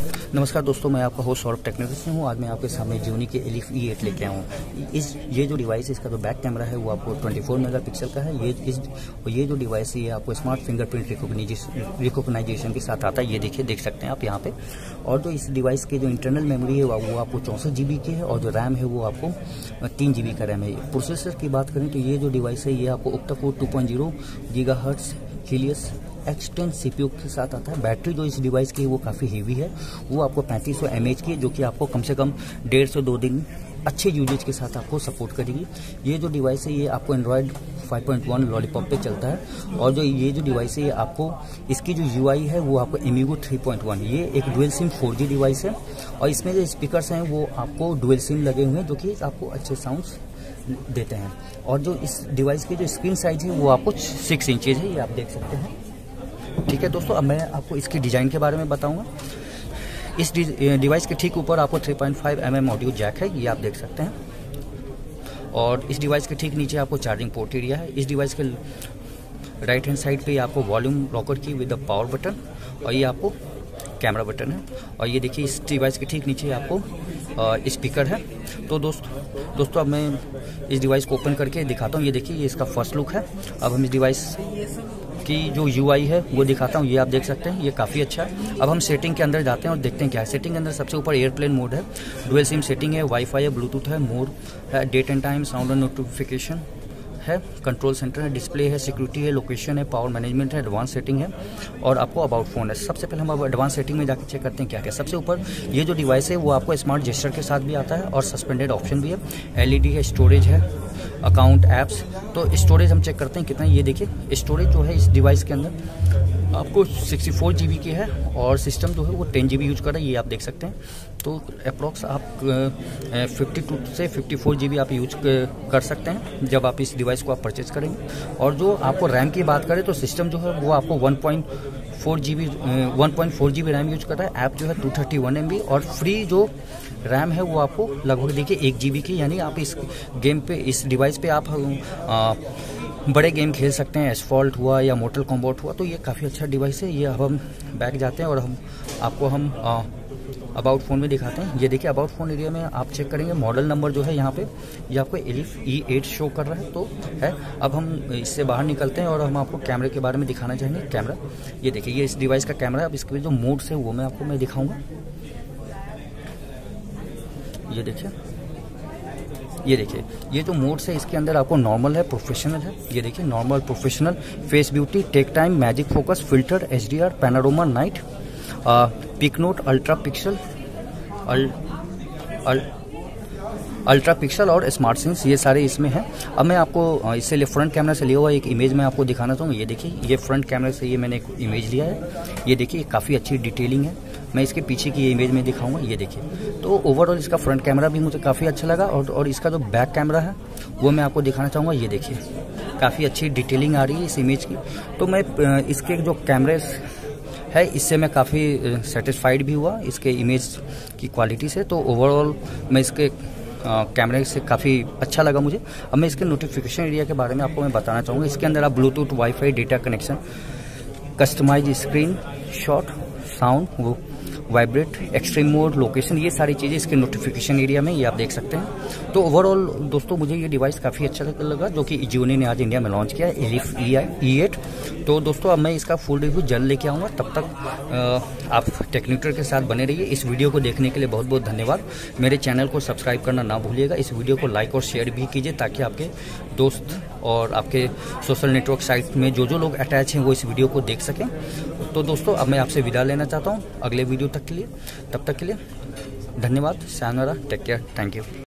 नमस्कार दोस्तों, मैं आपका होस्ट सौरभ टेक्निकल से हूँ। आज मैं आपके सामने जियोनी के एलिफ E8 लेके आया हूँ। ये जो डिवाइस है, इसका जो बैक कैमरा है वो आपको 24 मेगापिक्सल का है। ये जो डिवाइस है ये आपको स्मार्ट फिंगरप्रिंट रिकॉग्नाइजेशन के साथ आता है। ये देखिए, देख सकते हैं आप यहाँ पे। और जो इस डिवाइस की जो इंटरनल मेमोरी है वो आपको 64 GB की है और जो रैम है वो आपको 3 GB का रैम है। प्रोसेसर की बात करें तो ये जो डिवाइस है ये आपको octa-core 2.0 GHz Helios X10 CPU के साथ आता है। बैटरी जो इस डिवाइस की है वो काफ़ी हेवी है, वो आपको 3500 mAh की है, जो कि आपको कम से कम 1.5 से 2 दिन अच्छे यूजेज के साथ आपको सपोर्ट करेगी। ये जो डिवाइस है ये आपको एंड्रॉयड 5.1 लॉलीपॉप पे चलता है। और जो ये जो डिवाइस है ये आपको इसकी जो UI है वो आपको एमिगो 3.1, ये एक डुअल सिम 4G डिवाइस है। और इसमें जो स्पीकर्स हैं वो आपको डुअल सिम लगे हुए हैं, जो कि आपको अच्छे साउंड्स देते हैं। और जो इस डिवाइस की जो स्क्रीन साइज है वो आपको 6 इंचेज है, ये आप देख सकते हैं। ठीक है दोस्तों, अब मैं आपको इसकी डिज़ाइन के बारे में बताऊंगा। इस डिवाइस के ठीक ऊपर आपको 3.5 mm ऑडियो जैक है, ये आप देख सकते हैं। और इस डिवाइस के ठीक नीचे आपको चार्जिंग पोर्ट एरिया है। इस डिवाइस के राइट हैंड साइड पे आपको volume rocker key with the power button, और ये आपको कैमरा बटन है। और ये देखिए, इस डिवाइस के ठीक नीचे आपको स्पीकर है। तो दोस्तों अब मैं इस डिवाइस को ओपन करके दिखाता हूँ। ये देखिए, ये इसका फर्स्ट लुक है। अब हम इस डिवाइस की जो UI है वो दिखाता हूँ, ये आप देख सकते हैं, ये काफ़ी अच्छा है। अब हम सेटिंग के अंदर जाते हैं और देखते हैं क्या है। सेटिंग के अंदर सबसे ऊपर एयरप्लेन मोड है, डुअल सिम सेटिंग है, वाईफाई है, ब्लूटूथ है, मोड है, date and time, sound and notification है, कंट्रोल सेंटर है, डिस्प्ले है, सिक्योरिटी है, लोकेशन है, पावर मैनेजमेंट है, एडवांस सेटिंग है, और आपको अबाउट फोन है। सबसे पहले हम अब एडवांस सेटिंग में जाकर चेक करते हैं क्या क्या। सबसे ऊपर ये जो डिवाइस है वो आपको स्मार्ट जेस्चर के साथ भी आता है और सस्पेंडेड ऑप्शन भी है, LED है, स्टोरेज है, अकाउंट, ऐप्स। तो स्टोरेज हम चेक करते हैं कितना। ये देखिए, स्टोरेज जो है इस डिवाइस के अंदर आपको 64 GB की है और सिस्टम जो है वो 10 GB यूज कर रहा है, ये आप देख सकते हैं। तो अप्रॉक्स आप 52 से 54 GB आप यूज कर सकते हैं जब आप इस डिवाइस को आप परचेज करेंगे। और जो आपको रैम की बात करें तो सिस्टम जो है वो आपको 1.4 GB रैम यूज कर रहा है। ऐप जो है 231 MB, और फ्री जो रैम है वो आपको लगभग देखिए 1 GB की। यानी आप इस गेम पे, इस डिवाइस पे आप बड़े गेम खेल सकते हैं, एसफॉल्ट हुआ या मोर्टल कॉम्बैट हुआ। तो ये काफ़ी अच्छा डिवाइस है। ये अब हम बैक जाते हैं और हम अबाउट फ़ोन में दिखाते हैं। ये देखिए, अबाउट फ़ोन एरिया में आप चेक करेंगे मॉडल नंबर जो है यहाँ पे ये आपको एलिफ E8 शो कर रहा है, तो है। अब हम इससे बाहर निकलते हैं और हम आपको कैमरे के बारे में दिखाना चाहेंगे। कैमरा, ये देखिए, ये इस डिवाइस का कैमरा है। अब इसके जो मोड्स है वो मैं दिखाऊँगा। ये देखिए, ये जो मोड्स है इसके अंदर आपको नॉर्मल है, प्रोफेशनल है। ये देखिए, normal, professional, face beauty, take time, magic focus, filter, HDR, panorama, night, pic note, ultra pixel और स्मार्ट सेंस, ये सारे इसमें हैं। अब मैं आपको इससे फ्रंट कैमरा से लिया हुआ एक इमेज में आपको दिखाना चाहूँगा। ये देखिए, ये फ्रंट कैमरे से ये मैंने एक इमेज लिया है। ये देखिए, काफ़ी अच्छी डिटेलिंग है। मैं इसके पीछे की इमेज में दिखाऊंगा। ये देखिए, तो ओवरऑल इसका फ्रंट कैमरा भी मुझे काफ़ी अच्छा लगा। और इसका जो बैक कैमरा है वो मैं आपको दिखाना चाहूँगा। ये देखिए, काफ़ी अच्छी डिटेलिंग आ रही है इस इमेज की। तो मैं इसके जो कैमरे है इससे मैं काफ़ी सेटिस्फाइड भी हुआ इसके इमेज की क्वालिटी से। तो ओवरऑल मैं इसके कैमरे से काफ़ी अच्छा लगा मुझे। अब मैं इसके नोटिफिकेशन एरिया के बारे में आपको मैं बताना चाहूँगा। इसके अंदर आप Bluetooth, wifi, data connection, customise screenshot, sound, वो वाइब्रेट, एक्सट्रीम मोड, लोकेशन, ये सारी चीज़ें इसके नोटिफिकेशन एरिया में ये आप देख सकते हैं। तो ओवरऑल दोस्तों मुझे ये डिवाइस काफ़ी अच्छा लगा, जो कि जियोनी ने आज इंडिया में लॉन्च किया है, एलिफ E8। तो दोस्तों अब मैं इसका फुल रिव्यू जल्द लेके आऊँगा। तब तक आप टेक्निकल के साथ बने रहिए। इस वीडियो को देखने के लिए बहुत बहुत धन्यवाद। मेरे चैनल को सब्सक्राइब करना ना भूलिएगा। इस वीडियो को लाइक और शेयर भी कीजिए, ताकि आपके दोस्त और आपके सोशल नेटवर्क साइट में जो लोग अटैच हैं वो इस वीडियो को देख सकें। तो दोस्तों अब मैं आपसे विदा लेना चाहता हूँ अगले वीडियो तक के लिए। तब तक के लिए धन्यवाद। सायनोरा, टेक केयर, थैंक यू।